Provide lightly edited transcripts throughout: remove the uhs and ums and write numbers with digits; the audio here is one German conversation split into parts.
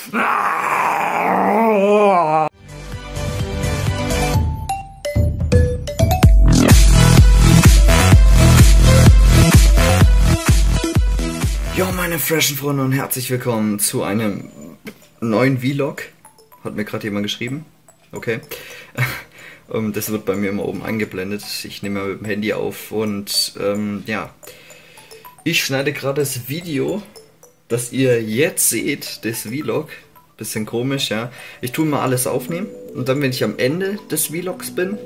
Jo, meine freshen Freunde und herzlich willkommen zu einem neuen Vlog. Hat mir gerade jemand geschrieben. Okay. Das wird bei mir immer oben eingeblendet. Ich nehme mal mit dem Handy auf und ja. Ich schneide gerade das Video, das ihr jetzt seht, das Vlog. Bisschen komisch, ja. Ich tue mal alles aufnehmen und dann, wenn ich am Ende des Vlogs bin,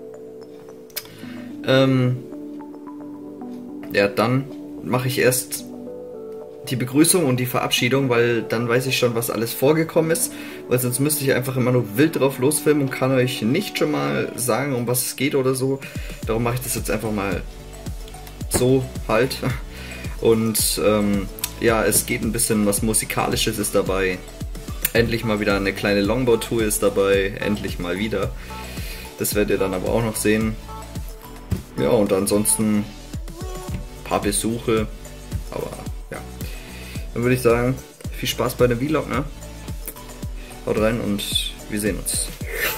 ja, dann mache ich erst die Begrüßung und die Verabschiedung, weil dann weiß ich schon, was alles vorgekommen ist, weil sonst müsste ich einfach immer nur wild drauf losfilmen und kann euch nicht schon mal sagen, um was es geht oder so. Darum mache ich das jetzt einfach mal so halt. Und ja, es geht ein bisschen was Musikalisches ist dabei. Endlich mal wieder eine kleine Longboard-Tour ist dabei, endlich mal wieder. Das werdet ihr dann aber auch noch sehen. Ja, und ansonsten ein paar Besuche, aber ja. Dann würde ich sagen, viel Spaß bei dem Vlog, ne? Haut rein und wir sehen uns.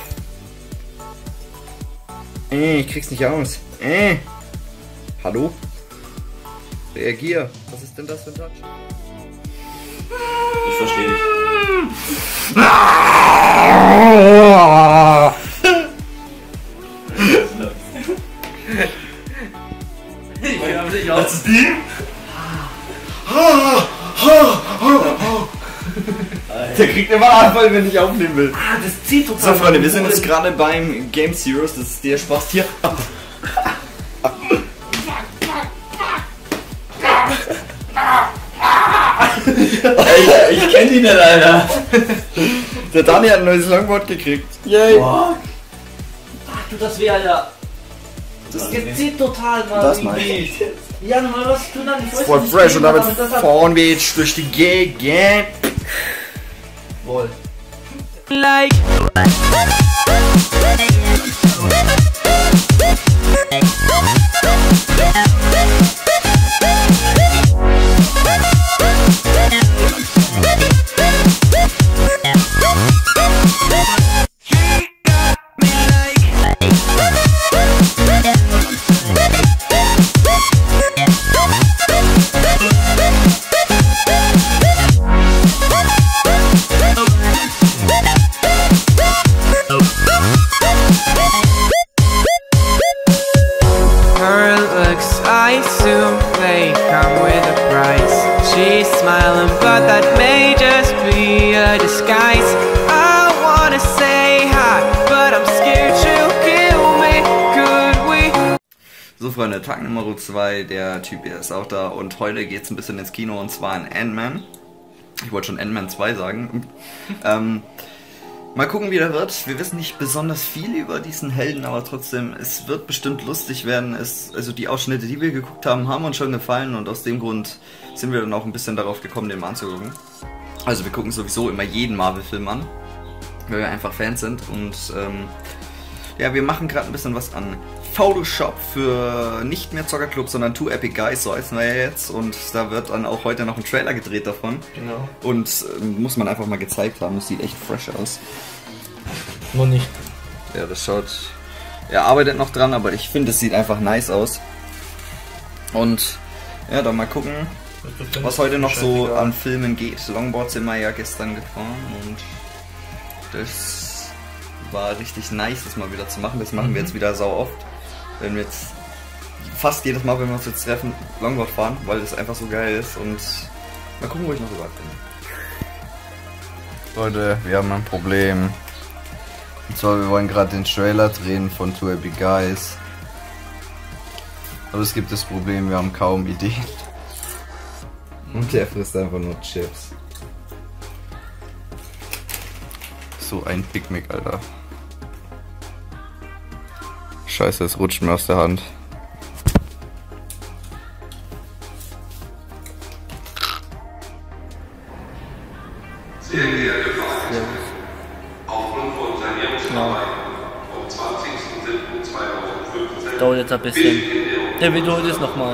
Ich krieg's nicht aus. Hallo? Reagier. Was ist denn das für ein Touch? Ich verstehe dich. Das ist die? Der kriegt immer Anfall, wenn ich aufnehmen will. Das zieht total. So, Freunde, wir sind jetzt gerade beim Game Zeros. Das ist der Spaß hier. Ich kenn die nicht, Alter. Der Dani hat ein neues Longboard gekriegt. Yay! Boah. Ach du, das weh, Alter. Das zieht total, Mann. Das meine ich. Ja, nochmal was tun dann. Voll fresh und damit fahren wir jetzt durch die Gegend. Wohl. Like I assume they come with a price. She's smiling, but that may just be a disguise. I wanna say hi, but I'm scared she'll kill me. Could we? So, Freunde, Tag Nummer 2, der Typ hier ist auch da und heute geht's ein bisschen ins Kino und zwar in Ant-Man. Ich wollte schon Ant-Man 2 sagen. Mal gucken, wie der wird. Wir wissen nicht besonders viel über diesen Helden, aber trotzdem, es wird bestimmt lustig werden. Also die Ausschnitte, die wir geguckt haben, haben uns schon gefallen und aus dem Grund sind wir dann auch ein bisschen darauf gekommen, den mal anzugucken. Also wir gucken sowieso immer jeden Marvel-Film an, weil wir einfach Fans sind und ja, wir machen gerade ein bisschen was an Photoshop für nicht mehr Zockerclub, sondern Two Epic Guys, so heißen wir ja jetzt. Und da wird dann auch heute noch ein Trailer gedreht davon. Genau. Und muss man einfach mal gezeigt haben, das sieht echt fresh aus. Noch nicht. Ja, das schaut... Er arbeitet noch dran, aber ich finde, es sieht einfach nice aus. Und ja, dann mal gucken, was heute noch so an Filmen geht. Longboard sind wir ja gestern gefahren und das war richtig nice, das mal wieder zu machen. Das machen wir jetzt wieder sau oft. Wenn wir jetzt fast jedes Mal, wenn wir uns jetzt treffen, Longboard fahren, weil das einfach so geil ist und mal gucken, wo ich noch überall bin. Leute, wir haben ein Problem. Und zwar, wir wollen gerade den Trailer drehen von Two Epic Guys. Aber es gibt das Problem, wir haben kaum Ideen. Und der frisst einfach nur Chips. So ein Picknick, Alter. Scheiße, es rutscht mir aus der Hand. Sehr geehrte Freunde, aufgrund von Sanierungsarbeiten vom 20.07.2015 Dauert jetzt ein bisschen. Der wiederholt es nochmal.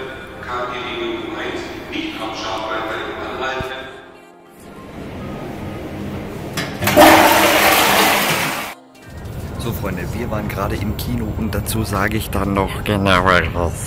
kam die Regelung 1 nicht abschafbar bei den Anleihen. So Freunde, wir waren gerade im Kino und dazu sage ich dann noch genaueres.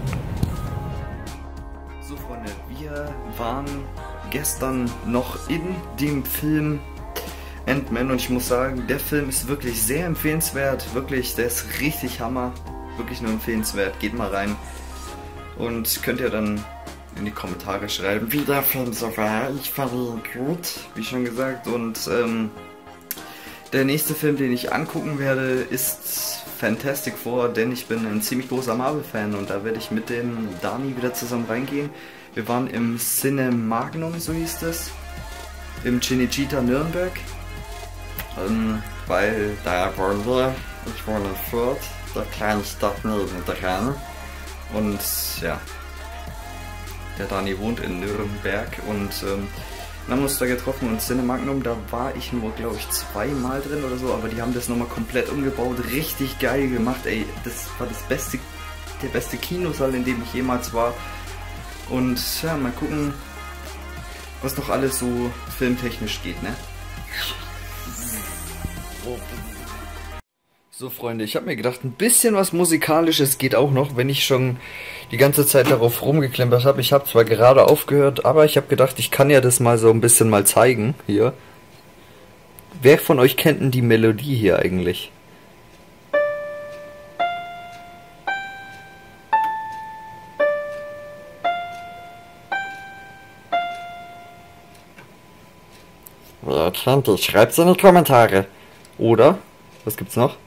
So Freunde, wir waren gestern noch in dem Film Ant-Man und ich muss sagen, der Film ist wirklich sehr empfehlenswert. Wirklich, der ist richtig Hammer. Wirklich nur empfehlenswert. Geht mal rein und könnt ihr dann in die Kommentare schreiben, wie der Film so war. Ich fand ihn gut, wie schon gesagt. Und der nächste Film, den ich angucken werde, ist Fantastic Four, denn ich bin ein ziemlich großer Marvel-Fan und da werde ich mit dem Dani wieder zusammen reingehen. Wir waren im Cinemagnum, so hieß es, im Cinecittà Nürnberg, weil da wollen wir, ich wohne in Fürth, der kleinen Stadt nebendran, und ja, der Dani wohnt in Nürnberg und dann haben wir uns da getroffen und Cinemagnum, da war ich nur, glaube ich, 2-mal drin oder so, aber die haben das nochmal komplett umgebaut, richtig geil gemacht, ey, das war der beste Kinosaal, in dem ich jemals war. Und ja, mal gucken, was noch alles so filmtechnisch geht, ne? So Freunde, ich habe mir gedacht, ein bisschen was Musikalisches geht auch noch, wenn ich schon die ganze Zeit darauf rumgeklempert habe. Ich habe zwar gerade aufgehört, aber ich habe gedacht, ich kann ja das mal so ein bisschen mal zeigen, hier. Wer von euch kennt denn die Melodie hier eigentlich? Wer kennt die? Schreibt's in die Kommentare. Oder? Was gibt's noch?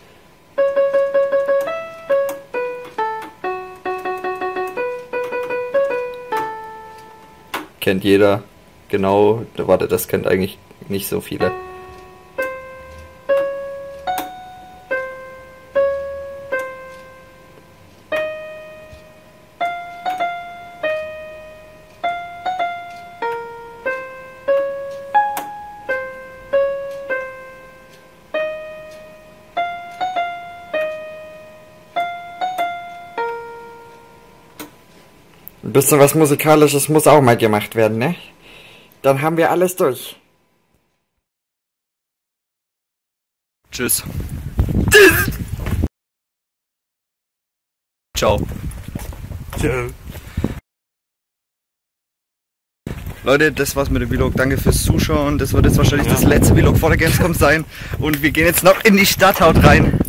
Kennt jeder. Genau. Warte, das kennt eigentlich nicht so viele. Ein bisschen was Musikalisches muss auch mal gemacht werden, ne? Dann haben wir alles durch. Tschüss. Ciao. Ciao. Leute, das war's mit dem Vlog. Danke fürs Zuschauen. Das wird jetzt wahrscheinlich das letzte Vlog vor der Gamescom sein. Und wir gehen jetzt noch in die Stadt. Haut rein.